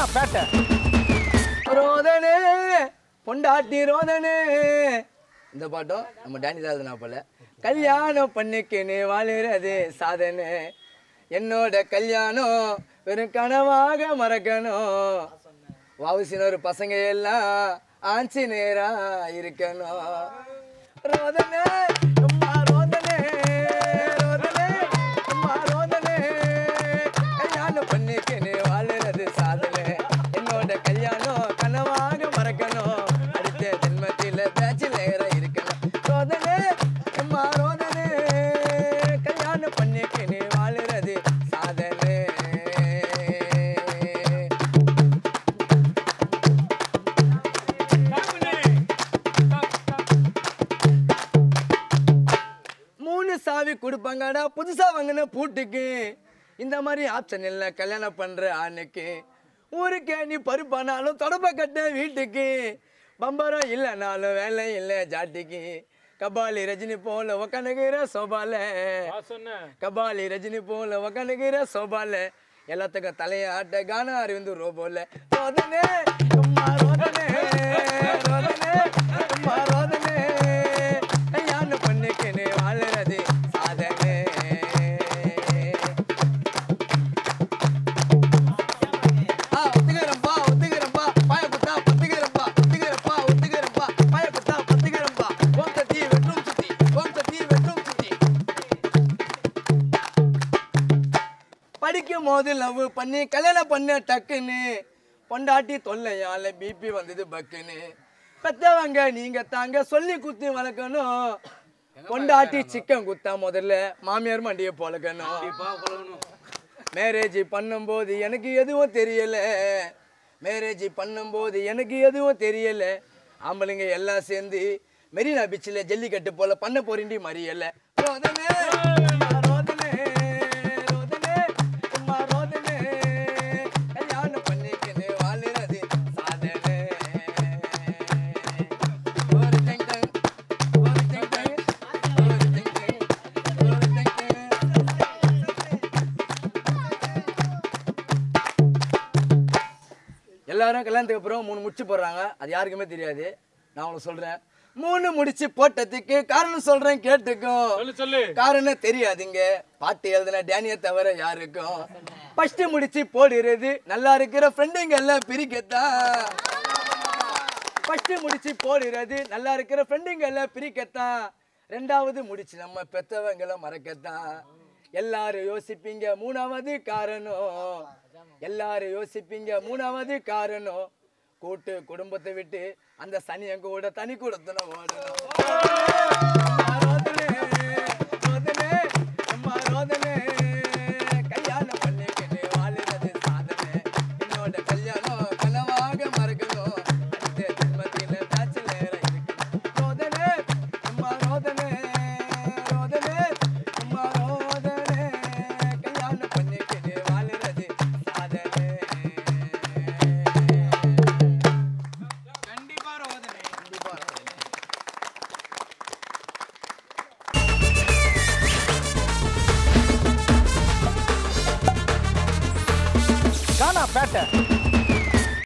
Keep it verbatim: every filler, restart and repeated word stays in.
பேட்டை ரோதனே பொண்டாட்டி ரோதனே. இந்த பாட்டும் நம்ம டேனி தான் எழுதுனா போல. கல்யாணம் பண்ணிக்கின்னு வாழுறது சாதனை, என்னோட கல்யாணம் வெறும் கனவாக மறக்கணும், வாவுசினோர் பசங்க எல்லாம் ஆஞ்சி நேரா இருக்கணும். ரோதனே அம்மா ரோதனே ரோதனே அம்மா ரோதனே, கல்யாணம் பண்ணிக்கின்னு வாழுறது சாதனை, என்னோட கல்யாணம் கனவாக மறக்கணும், அடுத்த ஜென்மத்தில் பேச்சுலரா இருக்கணும். ரோதனே அம்மா ரோதனே, கல்யாணம் பண்ணிக்கின்னு வாழுறது சாதனை. மூணு சாவி கொடுப்பாங்கடா புதுசா வாங்கின பூட்டுக்கு, இந்த மாதிரி ஆப்ஷன் இல்லை கல்யாணம் பண்ற ஆணுக்கு. ஊருக்கே நீ பருப்பானாலும் தொடப்ப கட்ட வீட்டுக்கு, பம்பரம் இல்லைனாலும் வேலை இல்லை ஜாட்டிக்கு. கபாலி ரஜினி போல உக்கானுகிற சோபால, கபாலி ரஜினி போல உக்கானுகிற சோபால, எல்லாத்துக்கும் தலையாட்ட கான அறிந்து ரோபோல. ரோதனே அம்மா ரோதனே ரோதனே அம்மா ரோதனே, கல்யாணம் பண்ணிக்கின்னு வாழுறது சாதனை. ஆ ஒத்துக்கிறப்பா ஒத்துக்கிறப்பா பாய குத்தா பத்துக்கிறப்பா ஒத்துக்கிறப்பா ஒத்துக்கிறப்பா பாய குத்தா பத்துக்கிறப்பா, ஓம் சத்தி வெற்றும் சுத்தி ஓம் சத்தி வெற்றும் சுத்தி. படிக்கும் போது லவ் பண்ணி கல்யாணம் பண்ண டக்குன்னு, பொண்டாட்டி தொல்லையால பிபி வந்தது பக்குன்னு. பெத்தவங்க நீங்க தாங்க சொல்லி குத்தி வளர்க்கணும், பொண்டாட்டி சிக்கன் குத்தா முதல்ல மாமியார் மண்டியை பொழக்கணும். மேரேஜ் பண்ணும்போது எனக்கு எதுவும் தெரியல, மேரேஜ் பண்ணும்போது எனக்கு எதுவும் தெரியல, ஆம்பளைங்க எல்லாம் சேர்ந்து மெரினா பீச்சில் ஜல்லிக்கட்டு போல பண்ண போறீண்டி மறியல. ரோதனே ரோதனே ரோதனே அம்மா ரோதனே, கல்யாணம் பண்ணிக்கின்னு வாழுறது சாதனை. ஒரு டங் டங் ஒரு டங் டங் ஒரு டங் டங் ஒரு டங் டங். எல்லாரும் கல்யாணத்துக்கு அப்புறம் மூணு முடிச்சு போடுறாங்க, அது யாருக்குமே தெரியாது. நான் உங்களுக்கு சொல்றேன், மூணு முடிச்சு போட்டதுக்கு காரணம் சொல்றேன் கேட்டுக்கும். காரணம் தெரியாதுங்க, பாட்டு எழுதுன டேனியை தவிர யாருக்கும். ஃபர்ஸ்ட் முடிச்சு போடுறது நல்லா இருக்கிற ஃப்ரெண்டுங்க எல்லாம் பிரிக்கத்தான், ஃபர்ஸ்ட் முடிச்சு போடுறது நல்லா இருக்கிற ஃப்ரெண்டுங்க எல்லாம் பிரிக்கத்தான், ரெண்டாவது முடிச்சு நம்ம பெத்தவங்களை மறக்கத்தான். எல்லாரும் யோசிப்பீங்க மூணாவது காரணம், எல்லாரும் யோசிப்பீங்க மூணாவது காரணம், கூட்டு குடும்பத்தை விட்டு அந்த சனியன் கூட தனி கொடுத்தன ஓடணும்.